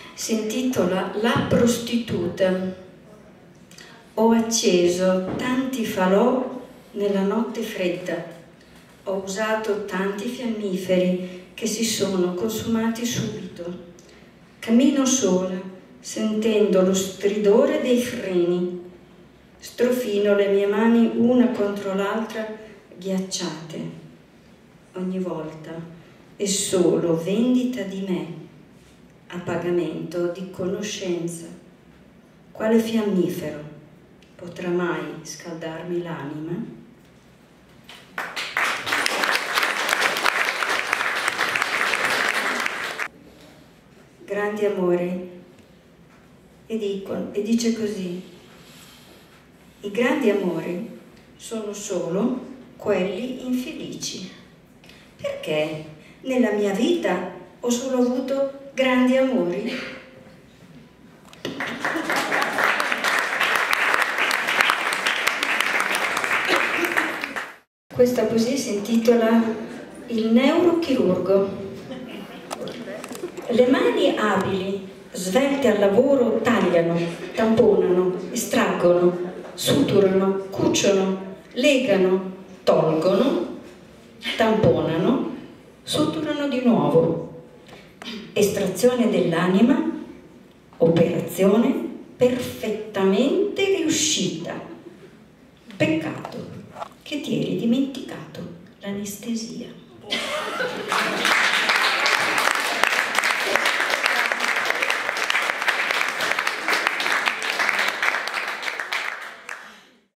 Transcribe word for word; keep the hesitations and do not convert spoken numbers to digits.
si intitola La prostituta. Ho acceso tanti falò nella notte fredda, ho usato tanti fiammiferi che si sono consumati subito. Cammino sola, sentendo lo stridore dei freni. Strofino le mie mani una contro l'altra ghiacciate. Ogni volta è solo vendita di me, a pagamento di conoscenza. Quale fiammifero potrà mai scaldarmi l'anima? Grandi amori, e, dico, e dice così: i grandi amori sono solo quelli infelici. Perché nella mia vita ho solo avuto grandi amori? Questa poesia si intitola Il neurochirurgo. Le mani abili, svelte al lavoro, tagliano, tamponano, estraggono, suturano, cuciono, legano, tolgono, tamponano, suturano di nuovo. Estrazione dell'anima, operazione perfettamente riuscita. Peccato che ti eri dimenticato l'anestesia.